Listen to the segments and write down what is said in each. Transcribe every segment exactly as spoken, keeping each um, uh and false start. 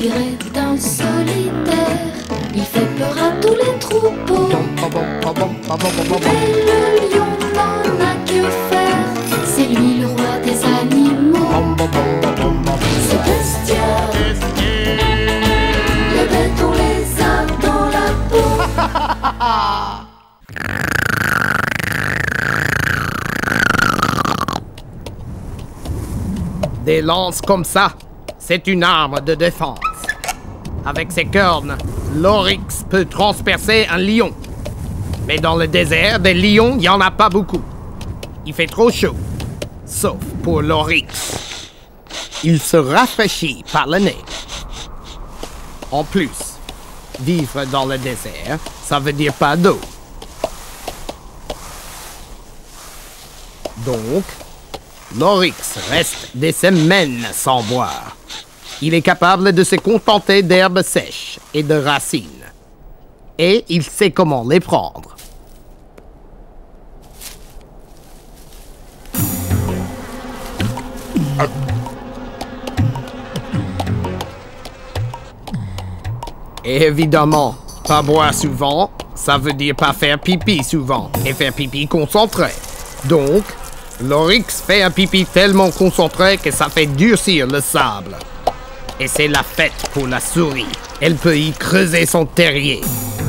tigre est un solitaire, il fait peur à tous les troupeaux. Mais le lion n'en a que faire, c'est lui le roi des animaux. C'est bestial, les bêtes on les a dans la peau. Des lances comme ça, c'est une arme de défense. Avec ses cornes, l'oryx peut transpercer un lion. Mais dans le désert, des lions, il n'y en a pas beaucoup. Il fait trop chaud, sauf pour l'oryx. Il se rafraîchit par le nez. En plus, vivre dans le désert, ça veut dire pas d'eau. Donc, l'oryx reste des semaines sans boire. Il est capable de se contenter d'herbes sèches et de racines. Et il sait comment les prendre. Et évidemment, pas boire souvent, ça veut dire pas faire pipi souvent. Et faire pipi concentré. Donc, l'oryx fait un pipi tellement concentré que ça fait durcir le sable. Et c'est la fête pour la souris. Elle peut y creuser son terrier.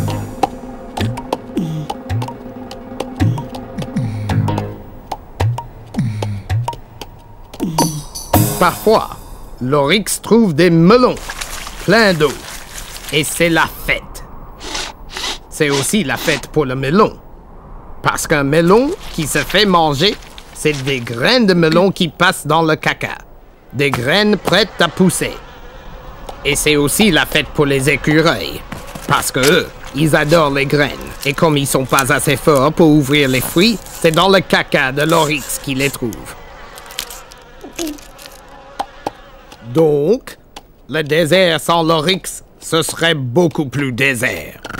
Parfois, l'oryx trouve des melons pleins d'eau. Et c'est la fête. C'est aussi la fête pour le melon. Parce qu'un melon qui se fait manger, c'est des graines de melon qui passent dans le caca. Des graines prêtes à pousser. Et c'est aussi la fête pour les écureuils. Parce que eux, ils adorent les graines. Et comme ils sont pas assez forts pour ouvrir les fruits, c'est dans le caca de l'oryx qu'ils les trouvent. Donc, le désert sans l'oryx, ce serait beaucoup plus désert.